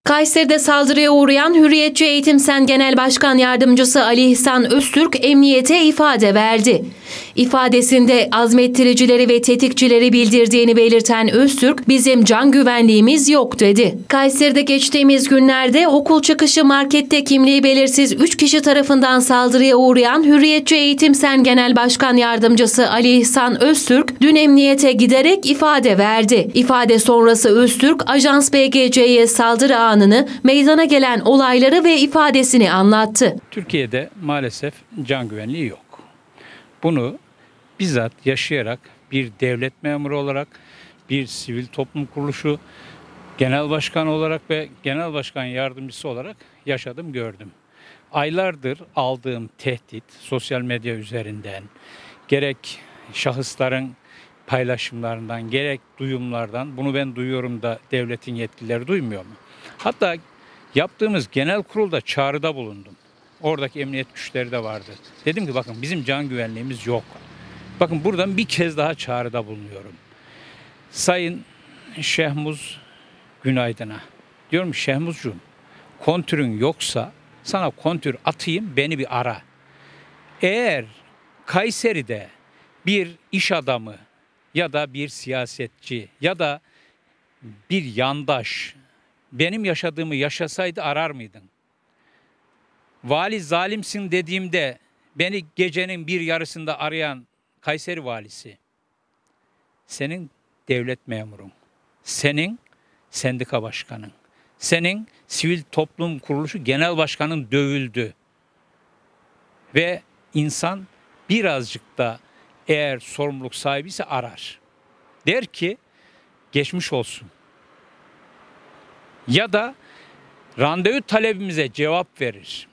Kayseri'de saldırıya uğrayan Hürriyetçi Eğitim Sen Genel Başkan Yardımcısı Ali İhsan Öztürk emniyete ifade verdi. İfadesinde azmettiricileri ve tetikçileri bildirdiğini belirten Öztürk, "Bizim can güvenliğimiz yok" dedi. Kayseri'de geçtiğimiz günlerde okul çıkışı markette kimliği belirsiz 3 kişi tarafından saldırıya uğrayan Hürriyetçi Eğitim Sen Genel Başkan Yardımcısı Ali İhsan Öztürk dün emniyete giderek ifade verdi. İfade sonrası Öztürk, Ajans BGC'ye saldırı anını, meydana gelen olayları ve ifadesini anlattı. Türkiye'de maalesef can güvenliği yok. Bunu bizzat yaşayarak bir devlet memuru olarak, bir sivil toplum kuruluşu genel başkan olarak ve genel başkan yardımcısı olarak yaşadım, gördüm. Aylardır aldığım tehdit sosyal medya üzerinden, gerek şahısların paylaşımlarından, gerek duyumlardan, bunu ben duyuyorum da devletin yetkilileri duymuyor mu? Hatta yaptığımız genel kurulda çağrıda bulundum. Oradaki emniyet güçleri de vardı. Dedim ki bakın bizim can güvenliğimiz yok. Bakın buradan bir kez daha çağrıda bulunuyorum. Sayın Şehmuz Günaydın'a diyorum, Şehmuzcuğum, kontürün yoksa sana kontür atayım, beni bir ara. Eğer Kayseri'de bir iş adamı ya da bir siyasetçi ya da bir yandaş benim yaşadığımı yaşasaydı arar mıydın? Vali zalimsin dediğimde beni gecenin bir yarısında arayan Kayseri valisi, senin devlet memurun, senin sendika başkanın, senin sivil toplum kuruluşu genel başkanın dövüldü. Ve insan birazcık da eğer sorumluluk sahibiyse arar. Der ki geçmiş olsun. Ya da randevu talebimize cevap verir.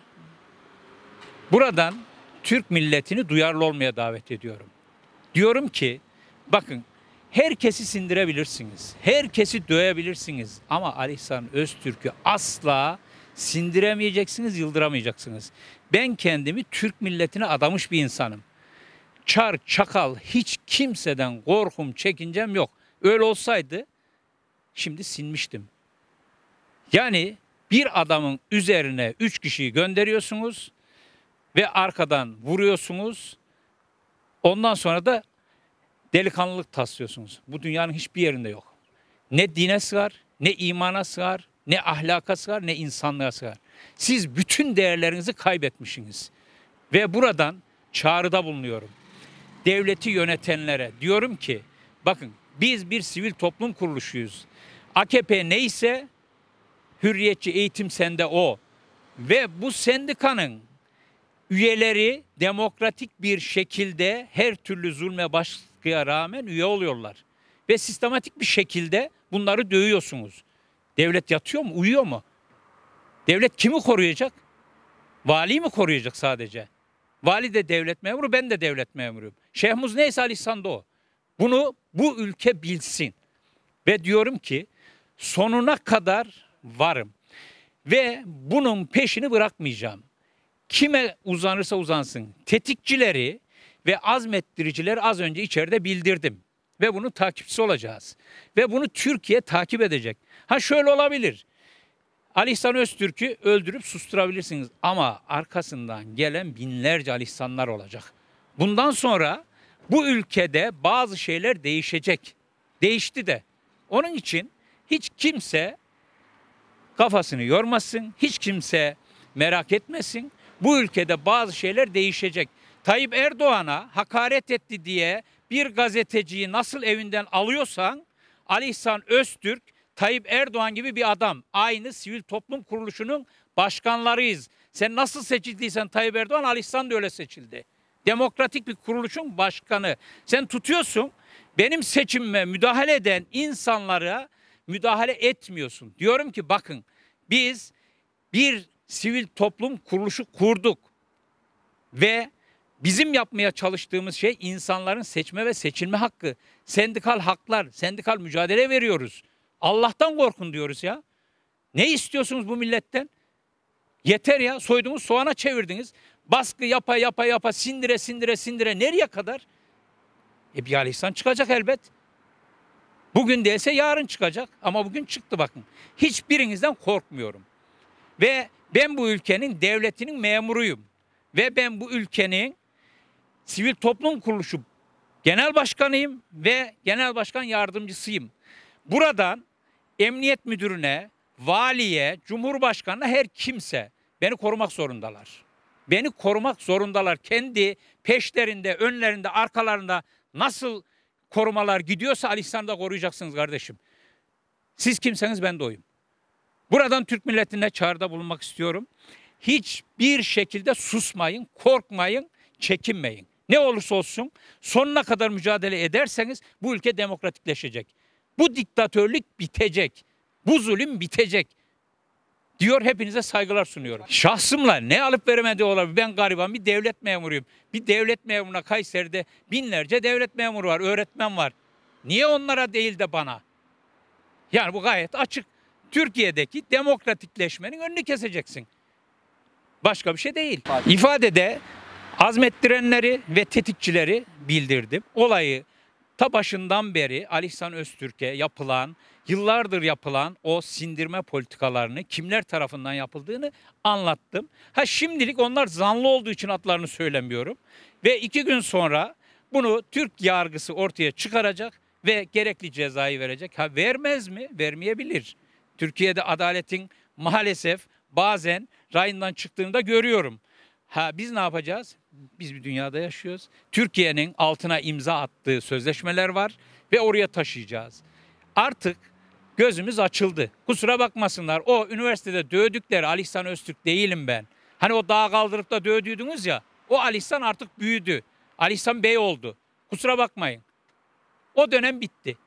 Buradan Türk milletini duyarlı olmaya davet ediyorum. Diyorum ki bakın, herkesi sindirebilirsiniz, herkesi dövebilirsiniz ama Ali İhsan Öztürk'ü asla sindiremeyeceksiniz, yıldıramayacaksınız. Ben kendimi Türk milletine adamış bir insanım. Çar, çakal, hiç kimseden korkum, çekincem yok. Öyle olsaydı şimdi sinmiştim. Yani bir adamın üzerine 3 kişiyi gönderiyorsunuz ve arkadan vuruyorsunuz. Ondan sonra da delikanlılık taslıyorsunuz. Bu dünyanın hiçbir yerinde yok. Ne dine sığar, ne imana sığar, ne ahlaka sığar, ne insanlığa sığar. Siz bütün değerlerinizi kaybetmişsiniz. Ve buradan çağrıda bulunuyorum. Devleti yönetenlere diyorum ki bakın, biz bir sivil toplum kuruluşuyuz. AKP neyse Hürriyetçi Eğitim Sen'de o. Ve bu sendikanın üyeleri demokratik bir şekilde her türlü zulme, baskıya rağmen üye oluyorlar. Ve sistematik bir şekilde bunları dövüyorsunuz. Devlet yatıyor mu, uyuyor mu? Devlet kimi koruyacak? Vali mi koruyacak sadece? Vali de devlet memuru, ben de devlet memuruyum. Şehmuz neyse Ali İhsan da o. Bunu bu ülke bilsin. Ve diyorum ki sonuna kadar varım. Ve bunun peşini bırakmayacağım. Kime uzanırsa uzansın. Tetikçileri ve azmettiricileri az önce içeride bildirdim. Ve bunun takipçisi olacağız. Ve bunu Türkiye takip edecek. Ha şöyle olabilir. Ali İhsan Öztürk'ü öldürüp susturabilirsiniz. Ama arkasından gelen binlerce Ali İhsanlar olacak. Bundan sonra bu ülkede bazı şeyler değişecek. Değişti de. Onun için hiç kimse kafasını yormasın. Hiç kimse merak etmesin. Bu ülkede bazı şeyler değişecek. Tayyip Erdoğan'a hakaret etti diye bir gazeteciyi nasıl evinden alıyorsan, Ali İhsan Öztürk, Tayyip Erdoğan gibi bir adam. Aynı sivil toplum kuruluşunun başkanlarıyız. Sen nasıl seçildiysen Tayyip Erdoğan, Ali İhsan da öyle seçildi. Demokratik bir kuruluşun başkanı. Sen tutuyorsun, benim seçimime müdahale eden insanlara müdahale etmiyorsun. Diyorum ki bakın, biz bir sivil toplum kuruluşu kurduk ve bizim yapmaya çalıştığımız şey insanların seçme ve seçilme hakkı, sendikal haklar, sendikal mücadele veriyoruz. Allah'tan korkun diyoruz ya. Ne istiyorsunuz bu milletten? Yeter ya, soyduğunuz soğana çevirdiniz. Baskı yapa sindire nereye kadar? Bir Ali İhsan çıkacak elbet. Bugün değilse yarın çıkacak ama bugün çıktı bakın. Hiçbirinizden korkmuyorum. Ve ben bu ülkenin devletinin memuruyum. Ve ben bu ülkenin sivil toplum kuruluşu genel başkanıyım ve genel başkan yardımcısıyım. Buradan emniyet müdürüne, valiye, cumhurbaşkanına her kimse beni korumak zorundalar. Beni korumak zorundalar. Kendi peşlerinde, önlerinde, arkalarında nasıl korumalar gidiyorsa Ali İhsan'ı da koruyacaksınız kardeşim. Siz kimseniz ben de oyum. Buradan Türk milletine çağrıda bulunmak istiyorum. Hiçbir şekilde susmayın, korkmayın, çekinmeyin. Ne olursa olsun sonuna kadar mücadele ederseniz bu ülke demokratikleşecek. Bu diktatörlük bitecek. Bu zulüm bitecek. Diyor, hepinize saygılar sunuyorum. Şahsımla ne alıp veremediği olabilir. Ben gariban bir devlet memuruyum. Bir devlet memuruna Kayseri'de binlerce devlet memuru var, öğretmen var. Niye onlara değil de bana? Yani bu gayet açık. Türkiye'deki demokratikleşmenin önünü keseceksin. Başka bir şey değil. İfadede azmettirenleri ve tetikçileri bildirdim. Olayı ta başından beri Ali İhsan Öztürk'e yapılan, yıllardır yapılan o sindirme politikalarını kimler tarafından yapıldığını anlattım. Şimdilik onlar zanlı olduğu için adlarını söylemiyorum. Ve 2 gün sonra bunu Türk yargısı ortaya çıkaracak ve gerekli cezayı verecek. Vermez mi? Vermeyebilir. Türkiye'de adaletin maalesef bazen rayından çıktığını da görüyorum. Biz ne yapacağız? Biz bir dünyada yaşıyoruz. Türkiye'nin altına imza attığı sözleşmeler var ve oraya taşıyacağız. Artık gözümüz açıldı. Kusura bakmasınlar. O üniversitede dövdükleri Ali İhsan Öztürk değilim ben. Hani o dağa kaldırıp da dövdüydünüz ya. O Ali İhsan artık büyüdü. Ali İhsan Bey oldu. Kusura bakmayın. O dönem bitti.